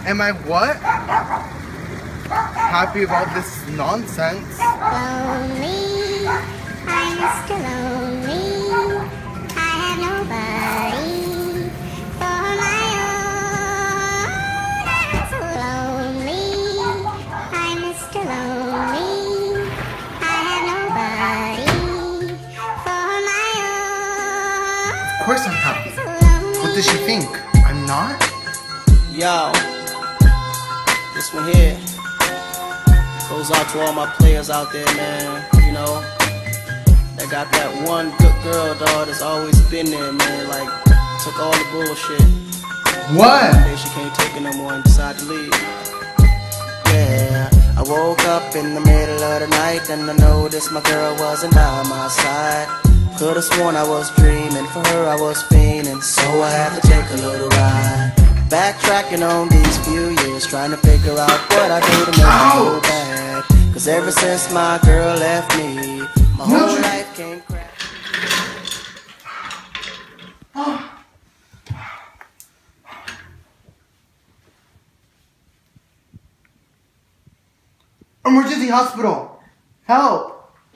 Am I what? Happy about this nonsense. Lonely, I'm Mr. Lonely. I have nobody for my own. I'm so lonely, I'm Mr. Lonely. I have nobody for my own. Of course I'm happy. What does she think? I'm not? Yo, this one here goes out to all my players out there, man. You know, that got that one good girl, dog, that's always been there, man. Like, took all the bullshit. What? One day she can't take it no more and decided to leave. Yeah, I woke up in the middle of the night and I noticed my girl wasn't by my side. Could've sworn I was dreaming, for her I was fiending, so I had to take a little ride. Backtracking on these few years, trying to figure out what I do to make her go bad. Cause ever since my girl left me, my whole life came crashing. Emergency hospital! Help!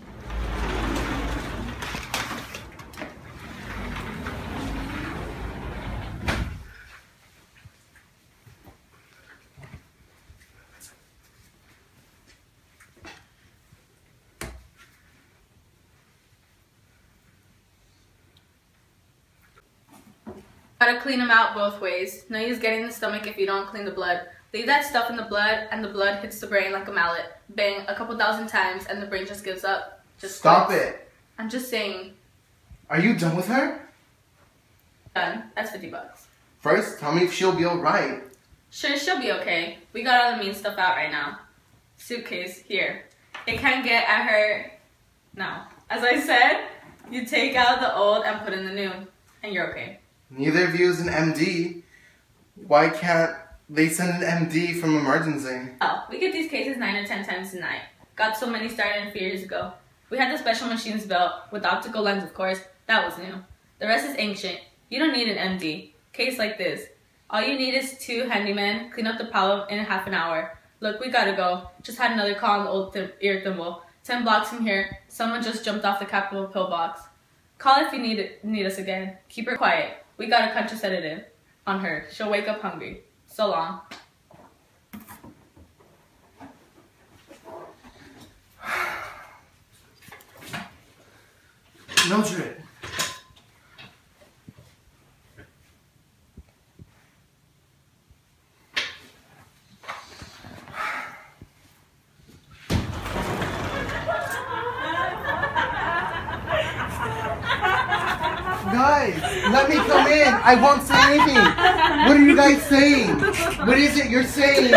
Gotta clean them out both ways. No use getting the stomach if you don't clean the blood. Leave that stuff in the blood and the blood hits the brain like a mallet. Bang, a couple thousand times and the brain just gives up. Just Stop quits. it. I'm just saying. Are you done with her? Done. That's $50. First, tell me if she'll be alright. Sure, she'll be okay. We got all the mean stuff out right now. Suitcase, here. It can't get at her now. As I said, you take out the old and put in the new. And you're okay. Neither of you is an MD. Why can't they send an MD from emergency? Oh, we get these cases 9 or 10 times a night. Got so many started a few years ago. We had the special machines built, with optical lens of course, that was new. The rest is ancient. You don't need an MD. Case like this. All you need is 2 handymen, clean up the problem in half an hour. Look, we gotta go. Just had another call on the old ear thimble. 10 blocks from here, someone just jumped off the Capitol pillbox. Call if you need us again. Keep her quiet. We got a country sedative on her. She'll wake up hungry. So long. Mildred. Guys, let me come in. I won't say anything. What are you guys saying? What is it you're saying?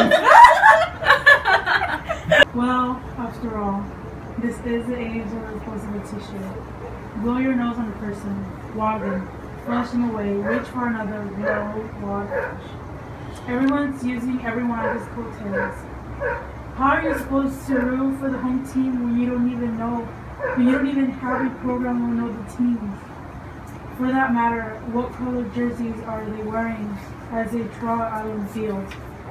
Well, after all, this is the age of disposable tissue. Blow your nose on a person, water, flush them away, reach for another, blow, water. Everyone's using everyone else's coattails. How are you supposed to root for the home team when you don't even know, when you don't even have a program to know the teams? For that matter, what color jerseys are they wearing as they trot out on the field?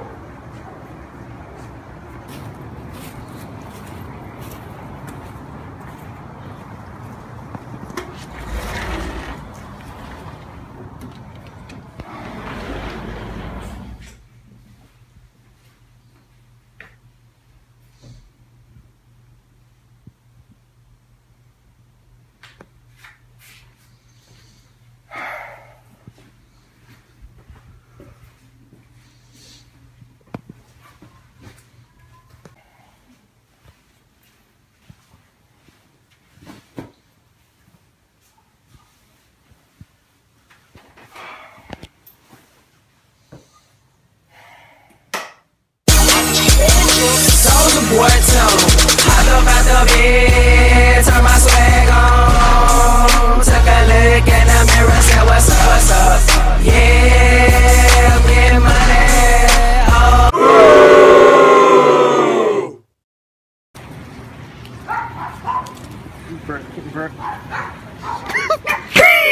Soulja Boy tone, hop up out the bed, turn my swag on, took a look in the mirror, said what's up, what's up, yeah, get money, oh.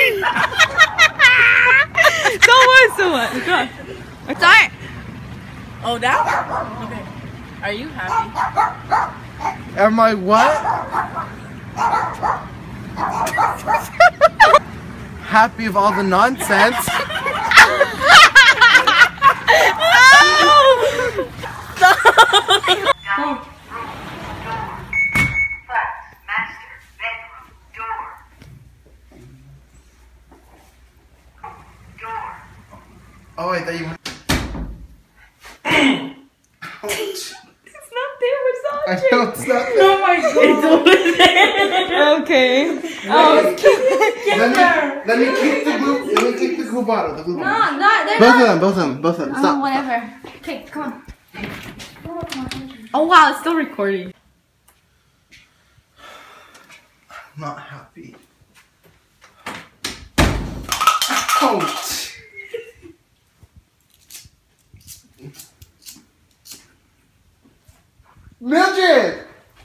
Don't worry so much. Go on. Start. Oh, that one? Okay. Are you happy? Am I what? Happy of all the nonsense. Oh, I thought you went. It's not there, Versace. I know it's not there. Oh my god. It's over there. Okay. Oh, let me keep the glue. Let me keep the glue bottle. The glue bottle. No, not there. Both of them. Stop. Oh, whatever. Okay, come on. Oh wow, it's still recording. I'm not happy. Ouch. Mildred!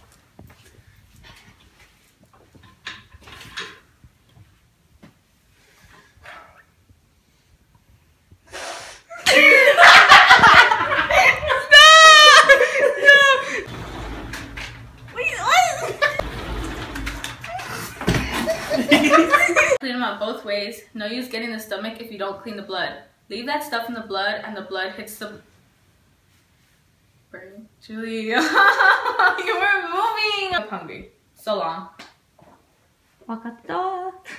Clean them out both ways. No use getting the stomach if you don't clean the blood. Leave that stuff in the blood and the blood hits the brain. Julie, you were moving. I'm hungry. So long.